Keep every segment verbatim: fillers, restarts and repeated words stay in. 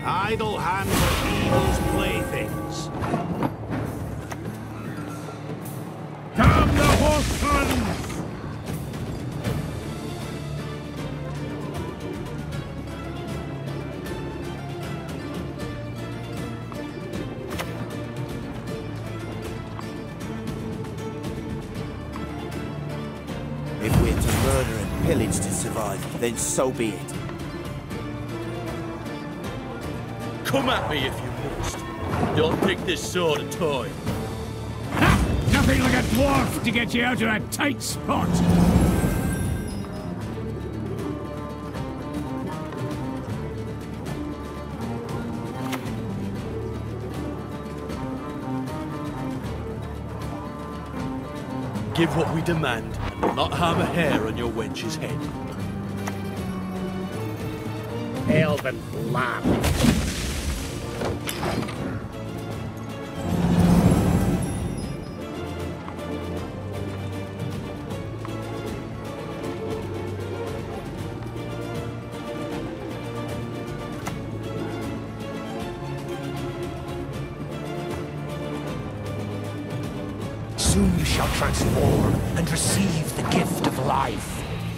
Idle hands are evil's playthings. Damn the horsemen! If we're to murder and pillage to survive, then so be it. Come at me if you must. Don't think this sword a toy. Ha! Nothing like a dwarf to get you out of a tight spot! Give what we demand, and we'll not harm a hair on your wench's head. Elven lamb. Soon you shall transform and receive the gift of life.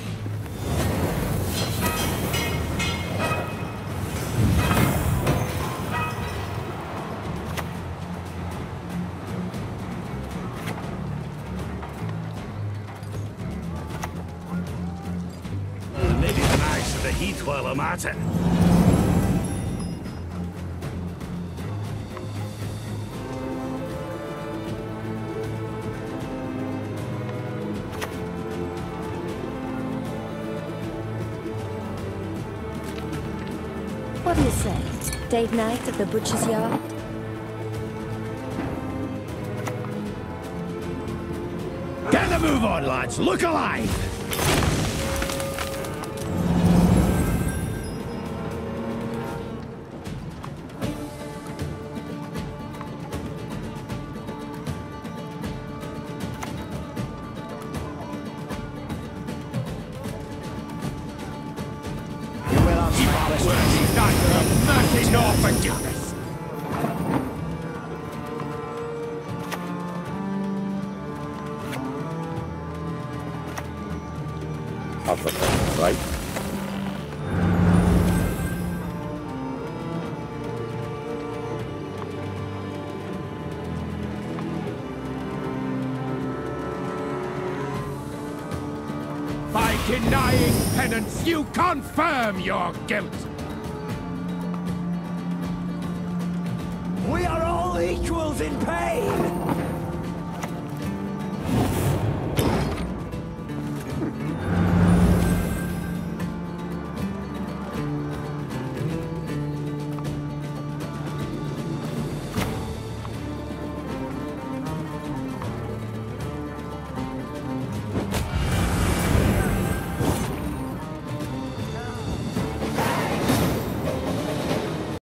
Maybe the nice of the heath while I'm at it. What do you say? Date night at the butcher's yard? Get the move on, lads! Look alive! Mercy nor forgiveness! I've got that right. By denying penance, you confirm your guilt! We are all equals in pain!